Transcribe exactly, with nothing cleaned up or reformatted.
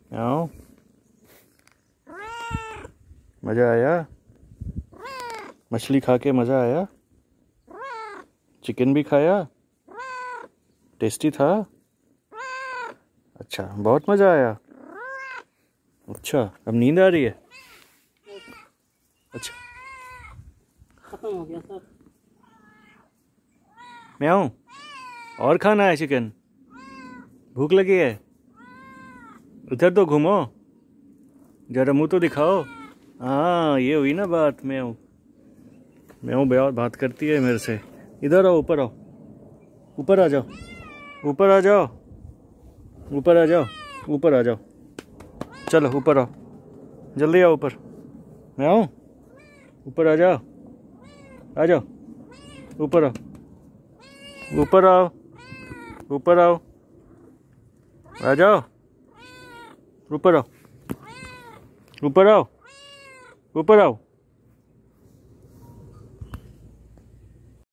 आओ, मज़ा आया? मछली खा के मज़ा आया? चिकन भी खाया? टेस्टी था? अच्छा, बहुत मज़ा आया। अच्छा, अब नींद आ रही है? अच्छा, खत्म हो गया सब। म्याऊं, और खाना है चिकन? भूख लगी है? उधर तो घूमो, जरा मुंह तो दिखाओ। हाँ, ये हुई ना बात। म्याऊं म्याऊं बात करती है मेरे से। इधर आओ, ऊपर आओ, ऊपर आ जाओ, ऊपर आ जाओ, ऊपर आ जाओ, ऊपर आ जाओ। चलो ऊपर आओ, जल्दी आओ ऊपर। म्याऊं, ऊपर आ जाओ, आ जाओ, ऊपर आओ, ऊपर आओ, ऊपर आओ, आ जाओ, ऊपर आओ, ऊपर आओ, ऊपर आओ।